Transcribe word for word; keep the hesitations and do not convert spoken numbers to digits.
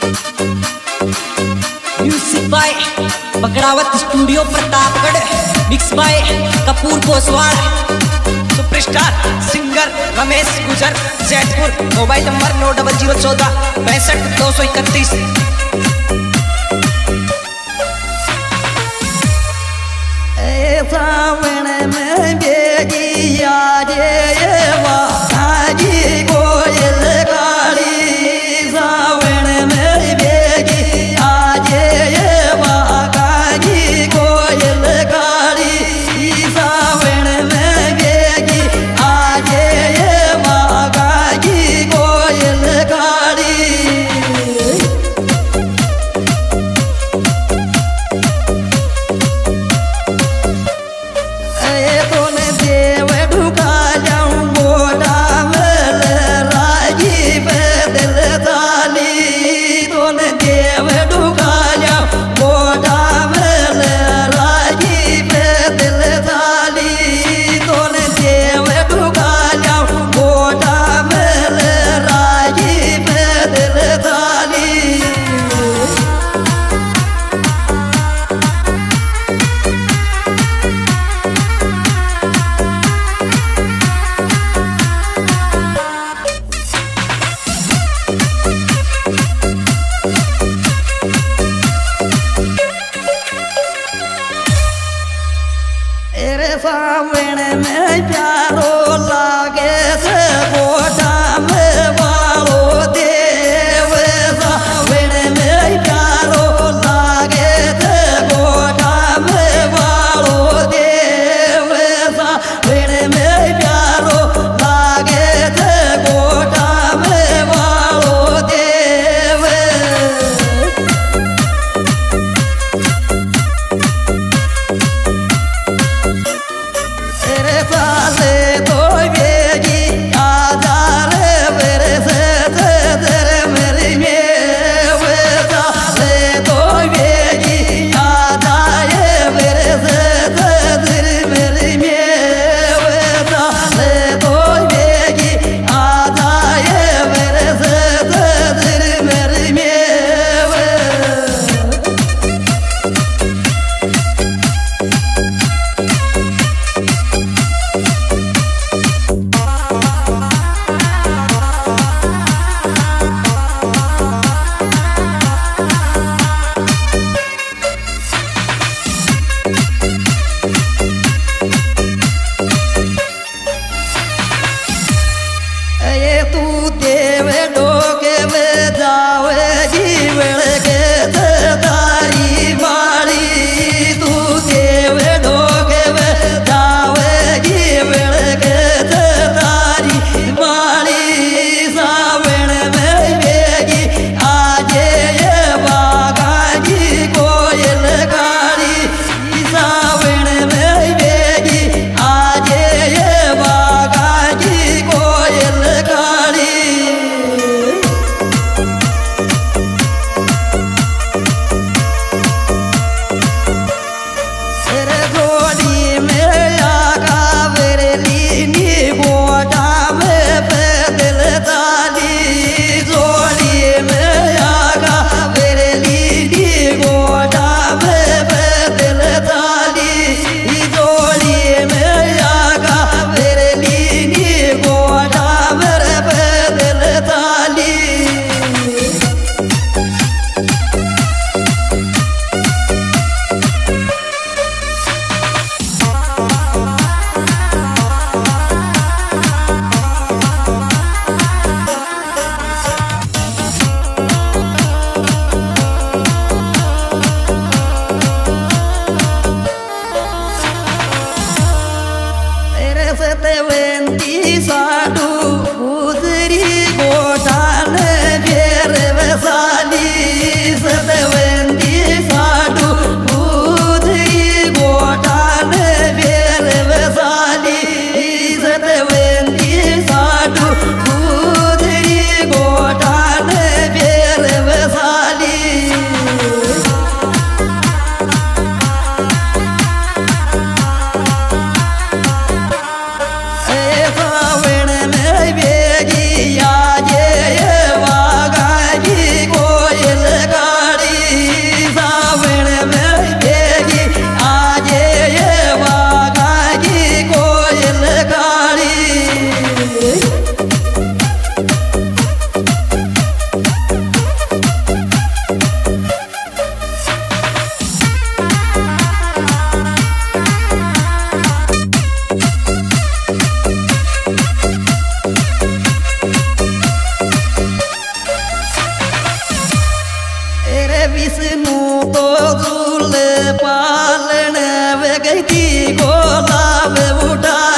Music by Bakrawat studio Pratapgarh, mix by Kapoor Poswal, superstar singer Ramesh Gujar Jaitpur. Mobile number नौ double zero चौदह पैंसठ दो सौ इकतीस। सावन में बेगी आजे वाजी कोयल काली, सावन में बेगी आजे वाजी कोयल काली, सावन में बेगी आजे वाजी कोयल काली। सावन में प्यारो लागे से गोटा में वालो देव, सावन में प्यारो लागे से गोटा में वालो देव, सावन में प्यारो लागे से गोटा में वालो देव। साले विष्णु तो झूले पालने वे गई थी गोला वे उठा